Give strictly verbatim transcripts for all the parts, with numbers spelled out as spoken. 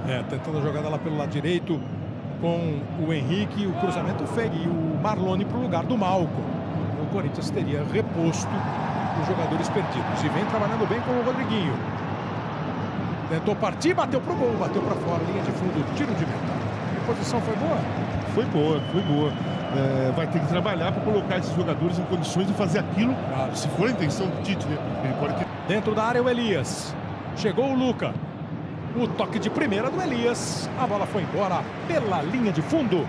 É, tentando a jogada lá pelo lado direito com o Henrique, o cruzamento feio e o Marlone para o lugar do Malcom. O Corinthians teria reposto os jogadores perdidos. E vem trabalhando bem com o Rodriguinho. Tentou partir, bateu pro gol, bateu para fora, linha de fundo, tiro de meta. A posição foi boa? Foi boa, foi boa. É, vai ter que trabalhar para colocar esses jogadores em condições de fazer aquilo, claro. Se for a intenção do Tite, né? Ele pode ter... Dentro da área o Elias. Chegou o Luca. O toque de primeira do Elias. A bola foi embora pela linha de fundo.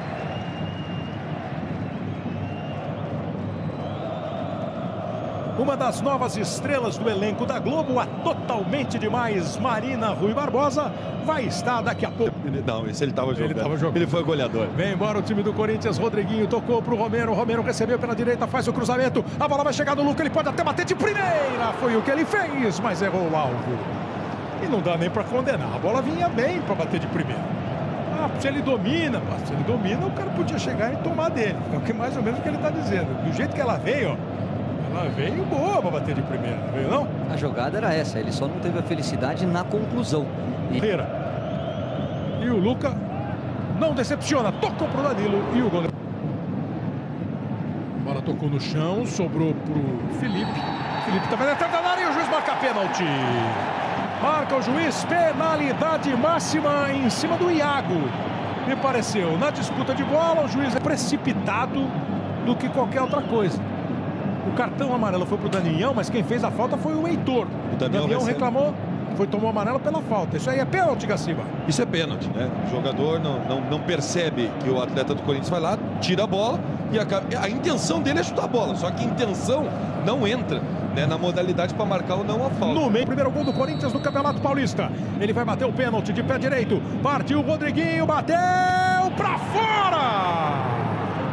Uma das novas estrelas do elenco da Globo, a totalmente demais Marina Rui Barbosa, vai estar daqui a pouco. Não, esse ele estava jogando. Ele tava jogando. Ele foi goleador. Vem embora o time do Corinthians. Rodriguinho tocou pro Romero. Romero recebeu pela direita, faz o cruzamento. A bola vai chegar no Luca. Ele pode até bater de primeira. Foi o que ele fez, mas errou o alvo. E não dá nem para condenar. A bola vinha bem para bater de primeira. Ah, se ele domina, se ele domina, o cara podia chegar e tomar dele. É o que mais ou menos o que ele está dizendo. Do jeito que ela veio, ó. Ela veio boa para bater de primeira, não veio não? A jogada era essa, ele só não teve a felicidade na conclusão. E, e o Luca não decepciona, tocou pro Danilo e o goleiro. A bola tocou no chão, sobrou pro Felipe. Felipe tá vendo entrada na área e o juiz marca pênalti. Marca o juiz, penalidade máxima em cima do Iago. Me pareceu, na disputa de bola, o juiz é precipitado do que qualquer outra coisa. O cartão amarelo foi pro Daniel, mas quem fez a falta foi o Heitor. O Daniel, Daniel reclamou, foi tomou amarelo pela falta. Isso aí é pênalti, Gaciba? Isso é pênalti, né? O jogador não, não, não percebe que o atleta do Corinthians vai lá, tira a bola e acaba... a intenção dele é chutar a bola, só que a intenção não entra, né, na modalidade para marcar ou não a falta. No meio, primeiro gol do Corinthians no Campeonato Paulista. Ele vai bater o pênalti de pé direito. Partiu o Rodriguinho, bateu pra fora!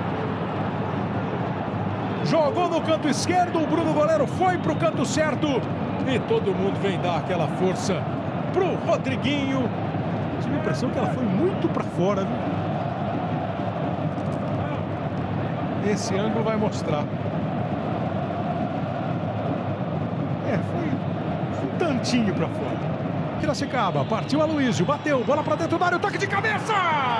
Jogou no canto esquerdo, o Bruno goleiro foi pro canto certo e todo mundo vem dar aquela força pro Rodriguinho. Tive a impressão que ela foi muito para fora, viu? Esse ângulo vai mostrar. É, foi um tantinho para fora. Piracicaba, partiu Aloysio, bateu, bola para dentro da área, o toque de cabeça!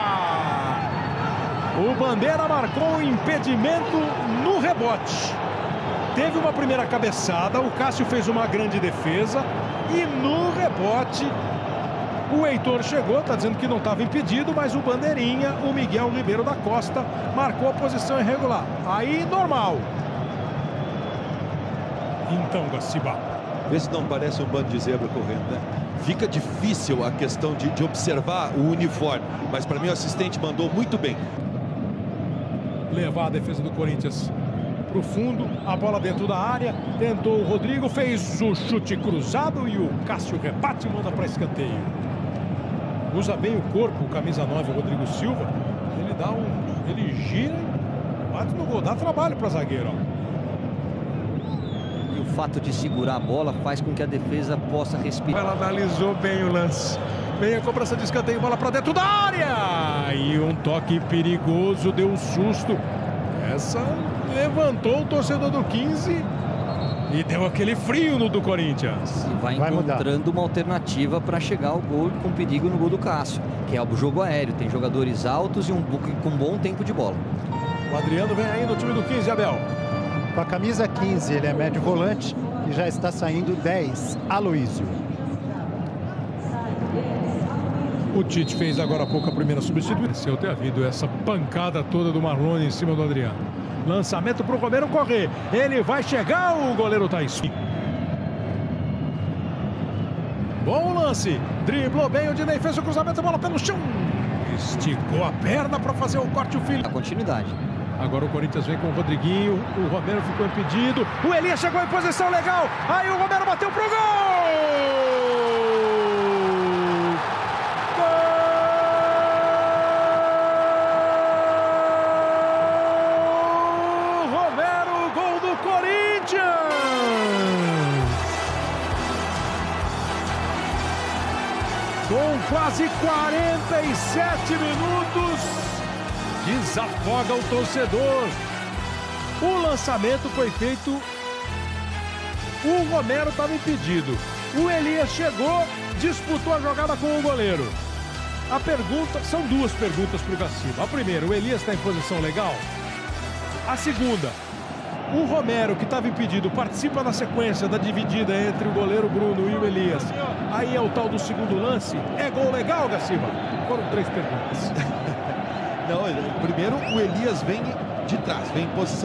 O Bandeira marcou o impedimento no rebote. Teve uma primeira cabeçada, o Cássio fez uma grande defesa e no rebote o Heitor chegou, está dizendo que não estava impedido, mas o Bandeirinha, o Miguel Ribeiro da Costa, marcou a posição irregular. Aí normal. Então, Gaciba. Vê se não parece um bando de zebra correndo, né? Fica difícil a questão de, de observar o uniforme, mas para mim o assistente mandou muito bem. Levar a defesa do Corinthians para o fundo, a bola dentro da área, tentou o Rodrigo, fez o chute cruzado e o Cássio rebate e manda para escanteio. Usa bem o corpo, o camisa nove, o Rodrigo Silva, ele dá um, ele gira, bate no gol, dá trabalho para zagueiro. Ó. E o fato de segurar a bola faz com que a defesa possa respirar. Ela analisou bem o lance. Vem a cobrança de escanteio, bola para dentro da área! E um toque perigoso, deu um susto. Essa levantou o torcedor do quinze e deu aquele frio no do Corinthians. E vai, vai encontrando mudar. Uma alternativa para chegar ao gol com perigo no gol do Cássio, que é o jogo aéreo. Tem jogadores altos e um com bom tempo de bola. O Adriano vem aí no time do quinze, Abel. Com a camisa quinze, ele é médio volante e já está saindo dez, Aloysio. O Tite fez agora há pouco a primeira substituição. Ter havido essa pancada toda do Marlone em cima do Adriano. Lançamento para o Romero correr. Ele vai chegar, o goleiro Thaís. Bom lance. Driblou bem, o Dinei fez o cruzamento, a bola pelo chão. Esticou a perna para fazer o corte o filho. A continuidade. Agora o Corinthians vem com o Rodriguinho. O Romero ficou impedido. O Elias chegou em posição legal. Aí o Romero bateu pro gol! Com quase quarenta e sete minutos, desafoga o torcedor. O lançamento foi feito, o Romero estava impedido. O Elias chegou, disputou a jogada com o goleiro. A pergunta, são duas perguntas para o Gaciba. A primeira, o Elias está em posição legal? A segunda, o Romero, que estava impedido, participa na sequência da dividida entre o goleiro Bruno e o Elias. Aí é o tal do segundo lance. É gol legal, Gaciba? Foram três perguntas. Não, primeiro o Elias vem de trás, vem em posição